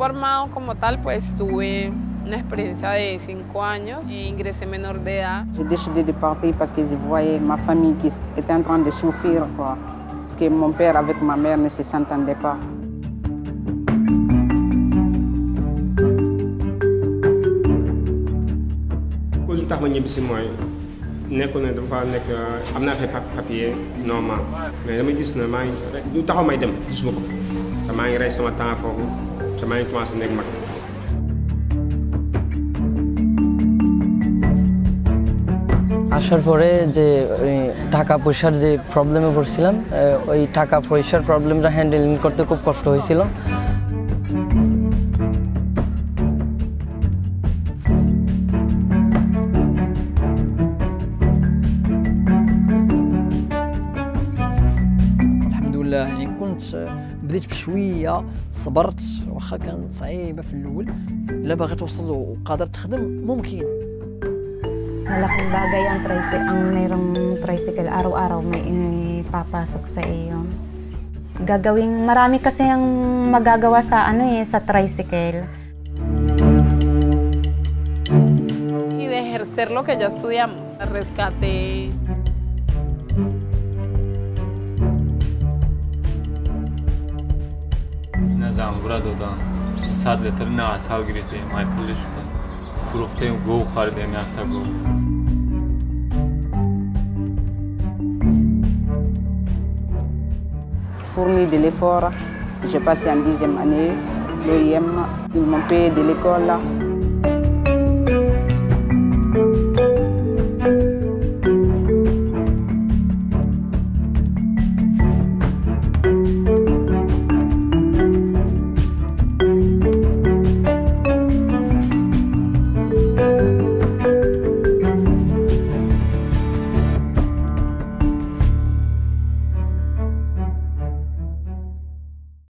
grupo armado como tal, pues tuve una experiencia de 5 años e ingresé menor de edad. J'ai décidé de partir parce que je voyais ma famille qui était en train de souffrir, quoi. Parce que mon père avec ma mère ne se s'entendaient pas. Cause bu tax ma ñibbisi mooy nekkul ne dafa nekk am naa fay papier normal mais dama gis ne maa ngi lu taxaw may dem gisuma ko sa maa ngi rey sama temps foofu sa maa ngi commencé nekk mag. আসার পরে যে টাকা পয়সার যে প্রবলেমে পড়ছিলাম ওই টাকা পয়সার প্রবলেমটা হ্যান্ডেলিং করতে খুব কষ্ট হয়েছিল। الحمد لله يعني كنت بديت بشويه صبرت واخا كانت صعيبه في الاول الا باغي توصل وقادر تخدم ممكن. Malaking bagay ang mayroong tricycle, araw-araw may papasok sa iyo. Marami kasi ang magagawa sa sa tricycle. Y de ejercer lo que ya estudiamos, rescate. نزعم burada da saadetlerini asal girdi, mai polishte, fructe go kharde ne akta go. Fourni de l'effort, j'ai passé en 10e année, l'OIM, ils m'ont payé de l'école.